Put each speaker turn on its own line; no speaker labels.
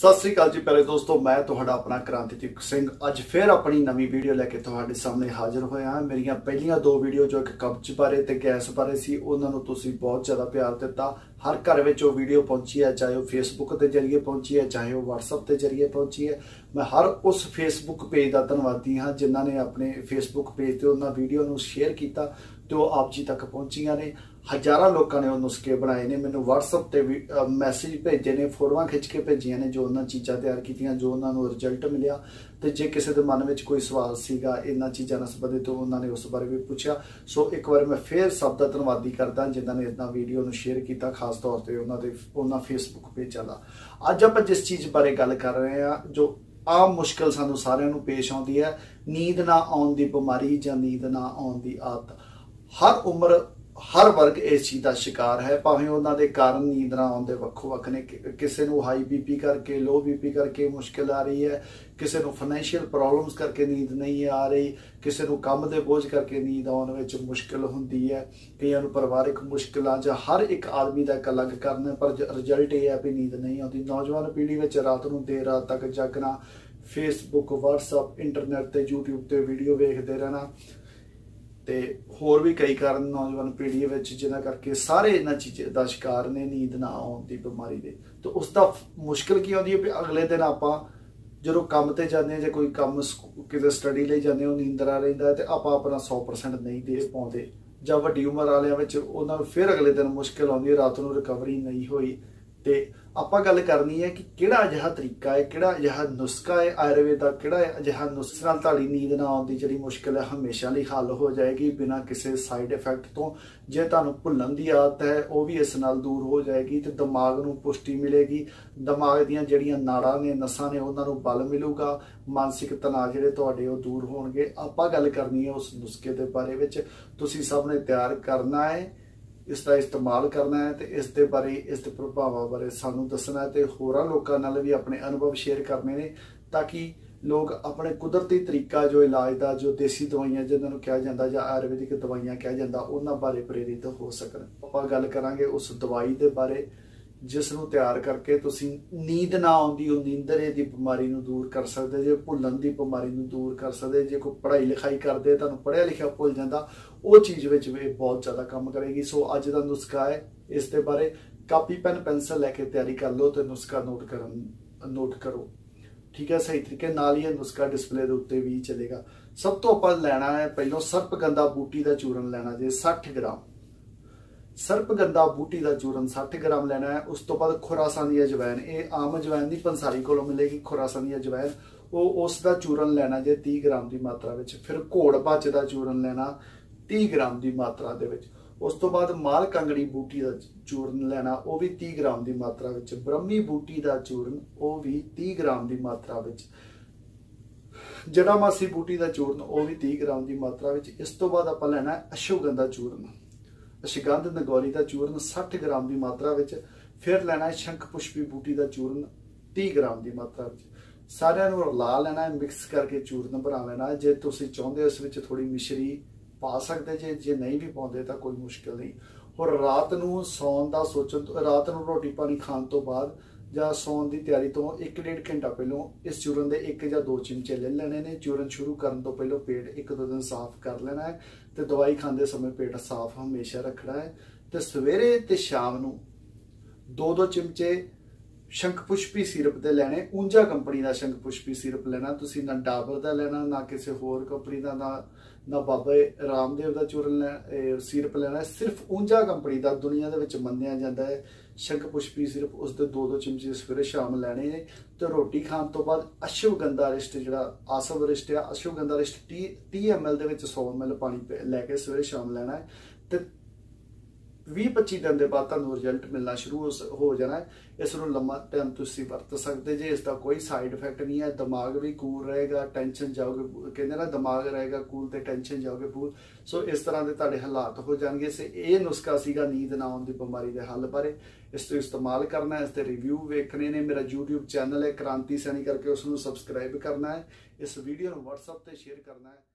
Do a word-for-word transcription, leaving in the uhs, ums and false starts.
सत श्री अकाल जी। पहले दोस्तों मैं तुहाडा अपना क्रांतिदीप सिंह अज फिर अपनी नवी वीडियो लैके तुहाडे सामने हाजिर होया। मेरिया पहलियां दो वीडियो जो एक कब्ज बारे ते गैस बारे सी उन्हां नूं तुसीं बहुत ज़्यादा प्यार दिता। हर घर विच वो वीडियो पहुंची है, चाहे वो फेसबुक के जरिए पहुंची है, चाहे वो व्हाट्सअप के जरिए पहुंची है। मैं हर उस फेसबुक पेज का धन्नवादी हाँ जिन्हों ने अपने फेसबुक पेज पर उन्होंने वीडियो नूं शेयर किया तो आप जी तक पहुंचिया ने। हज़ारों लोगों ने वो नुस्खे बनाए ने, मैंने व्हाट्सअप पर मैसेज भेजे ने, फोटोआं खिंच के भेजिया ने जो उन्होंने चीज़ां तैयार कीतियां, जो उन्होंने रिजल्ट मिलिया। तो जे किसी के मन में कोई सवाल सीगा इन्हां चीज़ों नाल संबंधित तो उन्होंने उस बारे भी पूछा। सो एक बार मैं फिर सब का धन्नवादी करदा जिन्होंने इतना वीडियो में शेयर किया, खास तौर पर उन्होंने उन्होंने फेसबुक पेजा का। अज आप जिस चीज़ बारे गल कर रहे हैं जो आम मुश्किल सानू सारिਆਂ ਨੂੰ पेश आती है, नींद ना आउण दी बीमारी जां नींद ना आउण दी आदत। हर उम्र हर वर्ग इस चीज़ का शिकार है, भावें उन्होंने कारण नींद ना आउण दे वक्खो वक्ख ने। किसी को हाई बी पी करके, लो बी पी करके मुश्किल आ रही है, किसी को फाइनैशियल प्रॉब्लम्स करके नींद नहीं आ रही, किसी को काम के बोझ करके नींद आने में मुश्किल होंदी है, कई परिवारिक मुश्किल जां हर एक आदमी का एक अलग कारण है। पर रिजल्ट ये है भी नींद नहीं आती। नौजवान पीढ़ी में रात को देर रात तक जागना, फेसबुक व्हाट्सअप इंटरनेट ते यूट्यूब ते वीडियो वेखते रहना ते होर भी कई कारण नौजवान पीढ़ी में जिन्हां करके सारे इन्हां चीज़ों का शिकार ने नींद ना आउण दी बीमारी दे। तो उसका मुश्किल की आती है भी अगले दिन आपां जो काम ते जाते हैं, जो कोई काम किसी स्टडी ले जाते हो नींदरा रहिंदा है तो आपां अपना सौ परसेंट नहीं दे पाउंदे, जां वड्डी उम्र वालियां विच उन्हां नूं फिर अगले दिन मुश्किल आउंदी है, रात को रिकवरी नहीं हुई। तो आपां गल करनी है कि किहड़ा अजिहा तरीका है, किहड़ा अजिहा नुस्खा है आयुर्वेद का, किहड़ा अजिहा नुस्खे नाल तुहाडी नींद ना आउण दी जिहड़ी मुश्किल है हमेशा लई हल हो जाएगी बिना किसी साइड इफैक्ट तो। जे तुहानूं भुल्लण दी आदत है वो भी इस नाल दूर हो जाएगी, तो दिमाग नूं पुष्टि मिलेगी, दिमाग दीयां जिहड़ियां नाड़ां ने नसां ने उन्हां नूं बल मिलूगा, मानसिक तनाव जिहड़े तुहाडे वो दूर होणगे। आपां गल करनी है उस नुस्खे दे बारे विच, तुसीं सब ने तैयार करना है, इसका इस्तेमाल करना है, तो इस दे बारे इस दे प्रभावां बारे सानू दसना है, तो होरां लोकां नाल भी अपने अनुभव शेयर करने ने ताकि लोग अपने कुदरती तरीका जो इलाज का, जो देसी दवाइयां जिन्होंने कहा जाता या आयुर्वेदिक दवाइयां कहा जाता उन्हां बारे प्रेरित हो सकन। आपां गल करांगे उस दवाई दे बारे जिसनूं तैयार करके तुसीं नींद ना आउंदी उह नींदरे दी बीमारी नूं दूर कर सकदे जे, भुल्लण दी बीमारी नूं दूर कर सकदे जे। कोई पढ़ाई लिखाई करदे तुहानूं पढ़िया लिखिया भुल जांदा वो चीज़ विच भी बहुत ज़्यादा काम करेगी। सो अज दा नुस्खा है, इस दे बारे कापी पेन पेंसिल लैके तैयारी कर लो तो नुस्खा नोट कर नोट करो, ठीक है, सही तरीके नाल ही नुस्खा डिस्पले के उत्ते भी चलेगा। सब तो आपां लैना है पहलों सर्पगंधा बूटी का चूरन लैना जे साठ ग्राम, सर्पगंधा बूटी का चूरन साठ ग्राम लेना है। उस तो बाद खुरासानी अजवैन, ये आम अजवैन नहीं पंसारी को मिलेगी, खुरासानी अजवैन वो उसका चूरन लेना जे तीह ग्राम की मात्रा में। फिर घोड़ भच का चूरन लेना तीह ग्राम की मात्रा दे विच। उस तो बाद माल कांगड़ी बूटी का चूरन लेना वो भी तीह ग्राम की मात्रा में। ब्रह्मी बूटी का चूरन वो भी तीह ग्राम की मात्रा में। जड़ामासी बूटी का चूरन वो भी तीह ग्राम की मात्रा में। इस तो बाद आपां लैना है अश्वगंधा चूरन, अश्वगंध नगौरी का चूरन साठ ग्राम की मात्रा में। फिर लेना है शंख पुष्पी बूटी का चूरन तीह ग्राम की मात्रा में। सारिਆਂ ਨੂੰ रला लेना है, मिक्स करके चूरन बना लेना है। जे तुसीं चाहुंदे इस विच थोड़ी मिश्री पा सकते जे, जे नहीं भी पाउंदे तां कोई मुश्किल नहीं। और रात नूं सौण दा सोचण तो रात नूं रोटी पानी खाण तो बाद जां सौण दी तैयारी तो एक डेढ़ घंटा पहलों इस चूरन के एक या दो चिमचे ले लेने ने। चूरन शुरू करने तो पहलों पेट एक दो दिन साफ कर लेना है, तो दवाई खाते समय पेट साफ हमेशा रखना है। तो सवेरे ते शाम नूं दो दो चिमचे शंख पुष्पी सिरप दे लेने, ऊंजा कंपनी का शंख पुष्पी सिरप लेना, तुसीं ना डाबर का लेना ना किसी होर कंपनी का, ना ना बाबा रामदेव का चूरन ले सिरप लेना, सिर्फ ऊंजा कंपनी का दुनिया दे विच मन्निया जाता है शंख पुष्पी सिरप। उसके दो दो चिमचे सवेरे शाम लेने ने। तो रोटी खाण तो बाद अश्वगंधा रिष्ट जिहड़ा आसव रिष्ट है, अश्वगंधा रिष्ट टी तीह एम एल दे विच सौ एम एल पानी लैके सवेरे शाम लेना है। तो भी पच्ची दिन के बाद तुहानूं रिजल्ट मिलना शुरू हो जाना है। इसनूं लंबा टाइम तुसीं वरत सकते जे, इसका कोई साइड इफैक्ट नहीं है। दिमाग भी कूल रहेगा, टेंशन जाओगे, कहते ना दिमाग रहेगा कूल तो टेंशन जाओगे कूल। सो इस तरह के तुहाडे हालात हो जाएंगे। से ये नुस्खा सीगा नींद ना आउण दी बीमारी के हल बारे। इस तो इस्तेमाल करना है, इसके रिव्यू वेखने ने। मेरा यूट्यूब चैनल है क्रांति सैनी करके, उसनूं सबसक्राइब करना है। इस वीडियो नूं व्हाट्सएप पर शेयर करना है।